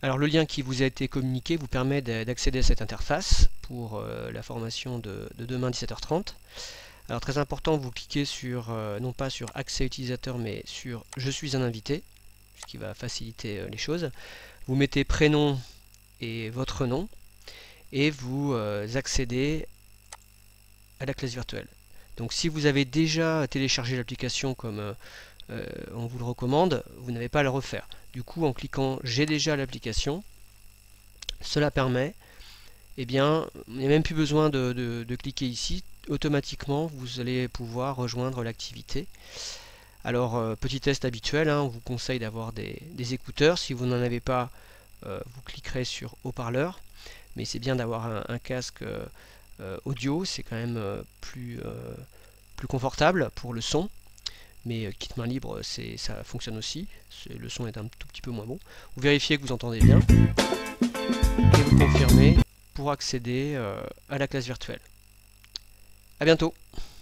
Alors le lien qui vous a été communiqué vous permet d'accéder à cette interface pour la formation de demain 17h30. Alors très important, vous cliquez sur, non pas sur accès utilisateur, mais sur je suis un invité, ce qui va faciliter les choses. Vous mettez prénom et votre nom, et vous accédez à la classe virtuelle. Donc si vous avez déjà téléchargé l'application comme on vous le recommande, vous n'avez pas à le refaire. Du coup, en cliquant j'ai déjà l'application, cela permet, eh bien, il n'y a même plus besoin de cliquer ici. Automatiquement, vous allez pouvoir rejoindre l'activité. Alors, petit test habituel, hein, on vous conseille d'avoir des écouteurs. Si vous n'en avez pas, vous cliquerez sur haut-parleur. Mais c'est bien d'avoir un casque audio, c'est quand même plus confortable pour le son. Mais kit main libre, ça fonctionne aussi. Le son est un tout petit peu moins bon. Vous vérifiez que vous entendez bien et vous confirmez pour accéder à la classe virtuelle. A bientôt!